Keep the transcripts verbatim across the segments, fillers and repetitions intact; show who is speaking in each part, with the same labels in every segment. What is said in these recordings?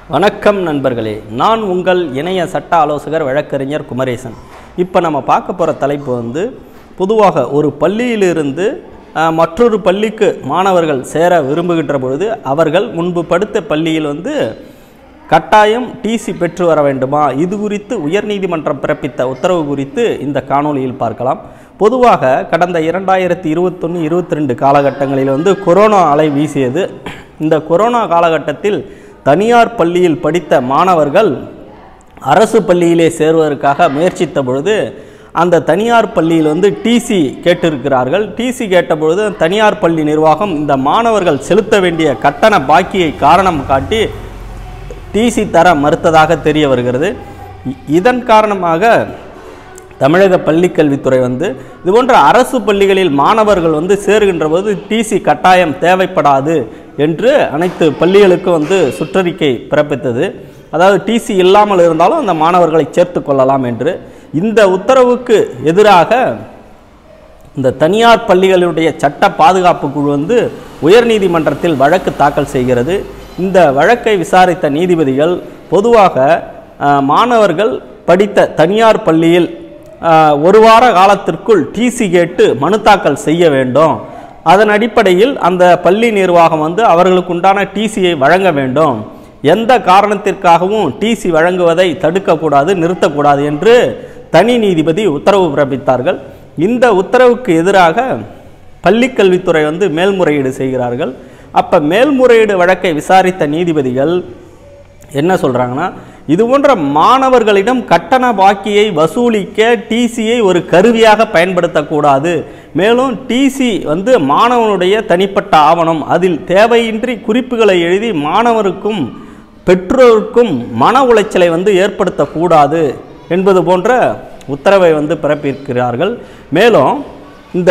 Speaker 1: வணக்கம் நண்பர்களே, நான் உங்கள் இணைய சட்ட ஆலோசகர் வழக்கறிஞர் குமரேசன். இப்போ நம்ம பார்க்க போகிற தலைப்பு வந்து பொதுவாக ஒரு பள்ளியிலிருந்து மற்றொரு பள்ளிக்கு மாணவர்கள் சேர விரும்புகின்ற பொழுது அவர்கள் முன்பு படித்த பள்ளியில் வந்து கட்டாயம் டிசி பெற்று வர வேண்டுமா, இது குறித்து உயர்நீதிமன்றம் பிறப்பித்த உத்தரவு குறித்து இந்த காணொளியில் பார்க்கலாம். பொதுவாக கடந்த இரண்டாயிரத்தி இருபத்தொன்று இருபத்தி ரெண்டு காலகட்டங்களில் வந்து கொரோனா அலை வீசியது. இந்த கொரோனா காலகட்டத்தில் தனியார் பள்ளியில் படித்த மாணவர்கள் அரசு பள்ளியிலே சேருவதற்காக முயற்சித்த பொழுது அந்த தனியார் பள்ளியில் வந்து டிசி கேட்டிருக்கிறார்கள். டிசி கேட்டபொழுது தனியார் பள்ளி நிர்வாகம் இந்த மாணவர்கள் செலுத்த வேண்டிய கட்டண பாக்கியை காரணம் காட்டி டிசி தர மறுத்ததாக தெரிய வருகிறது. இதன் காரணமாக தமிழக பள்ளிக்கல்வித்துறை வந்து இதுபோன்ற அரசு பள்ளிகளில் மாணவர்கள் வந்து சேருகின்ற போது டிசி கட்டாயம் தேவைப்படாது என்று அனைத்து பள்ளிகளுக்கும் வந்து சுற்றறிக்கை பிறப்பித்தது. அதாவது டிசி இல்லாமல் இருந்தாலும் அந்த மாணவர்களை சேர்த்து கொள்ளலாம் என்று. இந்த உத்தரவுக்கு எதிராக இந்த தனியார் பள்ளிகளுடைய சட்ட பாதுகாப்பு குழு வந்து உயர்நீதிமன்றத்தில் வழக்கு தாக்கல் செய்கிறது. இந்த வழக்கை விசாரித்த நீதிபதிகள் பொதுவாக மாணவர்கள் படித்த தனியார் பள்ளியில் ஒரு வார காலத்திற்குள் டிசி கேட்டு மனு தாக்கல் செய்ய வேண்டும். அதன் அடிப்படையில் அந்த பள்ளி நிர்வாகம் வந்து அவர்களுக்கு உண்டான டிசியை வழங்க வேண்டும். எந்த காரணத்திற்காகவும் டிசி வழங்குவதை தடுக்கக்கூடாது, நிறுத்தக்கூடாது என்று தனி நீதிபதி உத்தரவு பிறப்பித்தார்கள். இந்த உத்தரவுக்கு எதிராக பள்ளிக்கல்வித்துறை வந்து மேல்முறையீடு செய்கிறார்கள். அப்போ மேல்முறையீடு வழக்கை விசாரித்த நீதிபதிகள் என்ன சொல்கிறாங்கன்னா, இது போன்ற மாணவர்களிடம் கட்டண பாக்கியை வசூலிக்க டிசியை ஒரு கருவியாக பயன்படுத்தக்கூடாது. மேலும் டிசி வந்து மாணவனுடைய தனிப்பட்ட ஆவணம், அதில் தேவையின்றி குறிப்புகளை எழுதி மாணவருக்கும் பெற்றோருக்கும் மன உளைச்சலை வந்து ஏற்படுத்தக்கூடாது என்பது போன்ற உத்தரவை வந்து பிறப்பிக்கிறார்கள். மேலும் இந்த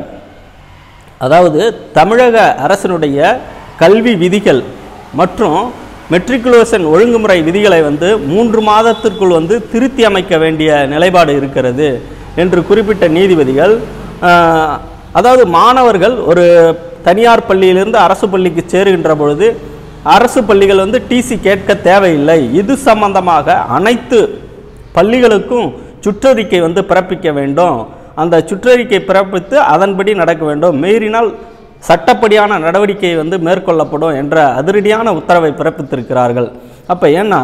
Speaker 1: அதாவது தமிழக அரசினுடைய கல்வி விதிகள் மற்றும் மெட்ரிகுலேஷன் ஒழுங்குமுறை விதிகளை வந்து மூன்று மாதத்திற்குள் வந்து திருத்தி அமைக்க வேண்டிய நிலைப்பாடு இருக்கிறது என்று குறிப்பிட்ட நீதிபதிகள், அதாவது மாணவர்கள் ஒரு தனியார் பள்ளியிலிருந்து அரசு பள்ளிக்கு சேருகின்ற பொழுது அரசு பள்ளிகள் வந்து டிசி கேட்க தேவையில்லை. இது சம்பந்தமாக அனைத்து பள்ளிகளுக்கும் சுற்றறிக்கை வந்து பிறப்பிக்க வேண்டும். அந்த சுற்றறிக்கை பிறப்பித்து அதன்படி நடக்க வேண்டும். மீறினால் சட்டப்படியான நடவடிக்கை வந்து மேற்கொள்ளப்படும் என்ற அதிரடியான உத்தரவை பிறப்பித்திருக்கிறார்கள். அப்போ ஏன்னா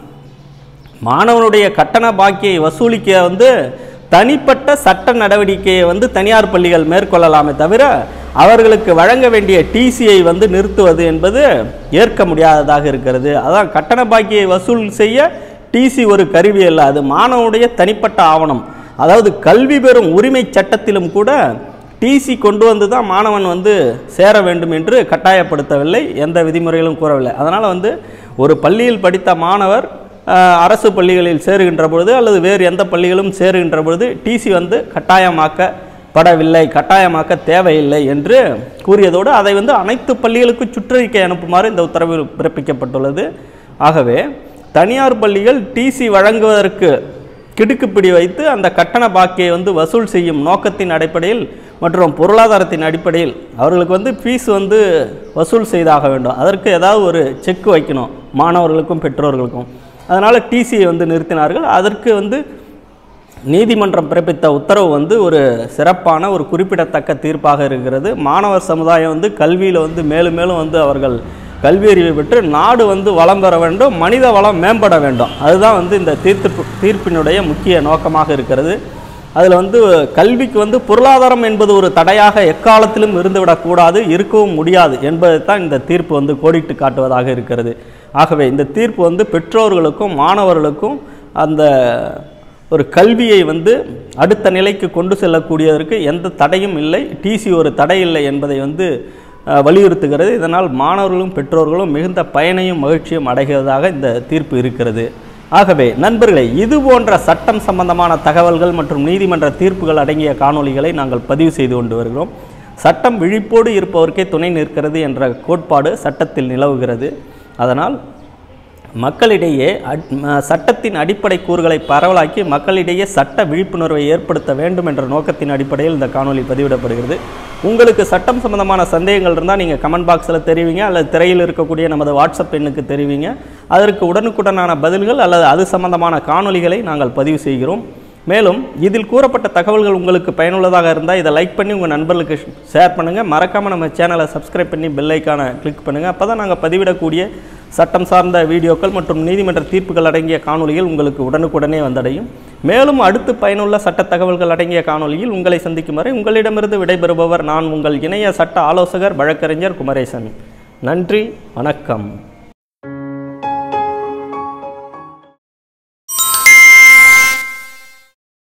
Speaker 1: மாணவனுடைய கட்டண பாக்கியை வசூலிக்க வந்து தனிப்பட்ட சட்ட நடவடிக்கையை வந்து தனியார் பள்ளிகள் மேற்கொள்ளலாமே தவிர அவர்களுக்கு வழங்க வேண்டிய டிசியை வந்து நிறுத்துவது என்பது ஏற்க முடியாததாக இருக்கிறது. அதான் கட்டண பாக்கியை வசூல் செய்ய டிசி ஒரு கருவி அல்ல, அது மாணவனுடைய தனிப்பட்ட ஆவணம். அதாவது கல்வி பெறும் உரிமை சட்டத்திலும் கூட டிசி கொண்டு வந்து தான் மாணவன் வந்து சேர வேண்டும் என்று கட்டாயப்படுத்தவில்லை, எந்த விதிமுறைகளும் கூறவில்லை. அதனால் வந்து ஒரு பள்ளியில் படித்த மாணவர் அரசு பள்ளிகளில் சேருகின்ற பொழுது அல்லது வேறு எந்த பள்ளிகளும் சேருகின்ற பொழுது டிசி வந்து கட்டாயமாக்கப்படவில்லை, கட்டாயமாக்க தேவையில்லை என்று கூறியதோடு அதை வந்து அனைத்து பள்ளிகளுக்கு சுற்றறிக்கை அனுப்புமாறு இந்த உத்தரவு பிறப்பிக்கப்பட்டுள்ளது. ஆகவே தனியார் பள்ளிகள் டிசி வழங்குவதற்கு கிடுக்குப்பிடி வைத்து அந்த கட்டண பாக்கியை வந்து வசூல் செய்யும் நோக்கத்தின் அடிப்படையில் மற்றும் பொருளாதாரத்தின் அடிப்படையில் அவர்களுக்கு வந்து ஃபீஸ் வந்து வசூல் செய்தாக வேண்டும். அதற்கு ஏதாவது ஒரு செக் வைக்கணும் மாணவர்களுக்கும் பெற்றோர்களுக்கும். அதனால் டிசியை வந்து நிறுத்தினார்கள். அதற்கு வந்து நீதிமன்றம் பிறப்பித்த உத்தரவு வந்து ஒரு சிறப்பான ஒரு குறிப்பிடத்தக்க தீர்ப்பாக இருக்கிறது. மாணவர் சமுதாயம் வந்து கல்வியில் வந்து மேலும் மேலும் வந்து அவர்கள் கல்வி அறிவை பெற்று நாடு வந்து வளம் பெற வேண்டும், மனித வளம் மேம்பட வேண்டும். அதுதான் வந்து இந்த தீர்ப்பு தீர்ப்பினுடைய முக்கிய நோக்கமாக இருக்கிறது. அதில் வந்து கல்விக்கு வந்து பொருளாதாரம் என்பது ஒரு தடையாக எக்காலத்திலும் இருந்துவிடக்கூடாது, இருக்கவும் முடியாது என்பதை தான் இந்த தீர்ப்பு வந்து கோடிட்டு காட்டுவதாக இருக்கிறது. ஆகவே இந்த தீர்ப்பு வந்து பெற்றோர்களுக்கும் மாணவர்களுக்கும் அந்த ஒரு கல்வியை வந்து அடுத்த நிலைக்கு கொண்டு செல்லக்கூடியதற்கு எந்த தடையும் இல்லை, டிசி ஒரு தடை இல்லை என்பதை வந்து வலியுறுத்துகிறது. இதனால் மாணவர்களும் பெற்றோர்களும் மிகுந்த பயனையும் மகிழ்ச்சியும் அடைகிறதாக இந்த தீர்ப்பு இருக்கிறது. ஆகவே நண்பர்களே, இது போன்ற சட்டம் சம்பந்தமான தகவல்கள் மற்றும் நீதிமன்ற தீர்ப்புகள் அடங்கிய காணொளிகளை நாங்கள் பதிவு செய்து கொண்டு வருகிறோம். சட்டம் விழிப்போடு இருப்பவருக்கே துணை நிற்கிறது என்ற கோட்பாடு சட்டத்தில் நிலவுகிறது. அதனால் மக்களிடையே சட்டத்தின் அடிப்படை கூறுகளை பரவலாக்கி மக்களிடையே சட்ட விழிப்புணர்வை ஏற்படுத்த வேண்டும் என்ற நோக்கத்தின் அடிப்படையில் இந்த காணொலி பதிவிடப்படுகிறது. உங்களுக்கு சட்டம் சம்பந்தமான சந்தேகங்கள் இருந்தால் நீங்கள் கமெண்ட் பாக்ஸில் தெரிவிங்க, அல்லது திரையில் இருக்கக்கூடிய நமது வாட்ஸ்அப் எண்ணுக்கு தெரிவிங்க. அதற்கு உடனுக்குடனான பதில்கள் அல்லது அது சம்பந்தமான காணொலிகளை நாங்கள் பதிவு செய்கிறோம். மேலும் இதில் கூறப்பட்ட தகவல்கள் உங்களுக்கு பயனுள்ளதாக இருந்தால் இதை லைக் பண்ணி உங்கள் நண்பர்களுக்கு ஷேர் பண்ணுங்கள். மறக்காமல் நம்ம சேனலை சப்ஸ்கிரைப் பண்ணி பெல் ஐக்கானை கிளிக் பண்ணுங்கள். அப்போ தான் நாங்கள் பதிவிடக்கூடிய சட்டம் சார்ந்த வீடியோக்கள் மற்றும் நீதிமன்ற தீர்ப்புகள் அடங்கிய காணொலிகள் உங்களுக்கு உடனுக்குடனே வந்தடையும். மேலும் அடுத்து பயனுள்ள சட்ட தகவல்கள் அடங்கிய காணொலியில் உங்களை சந்திக்கும் வரை உங்களிடமிருந்து விடைபெறுபவர் நான் உங்கள் இணைய சட்ட ஆலோசகர் வழக்கறிஞர் குமரேசன். நன்றி, வணக்கம்.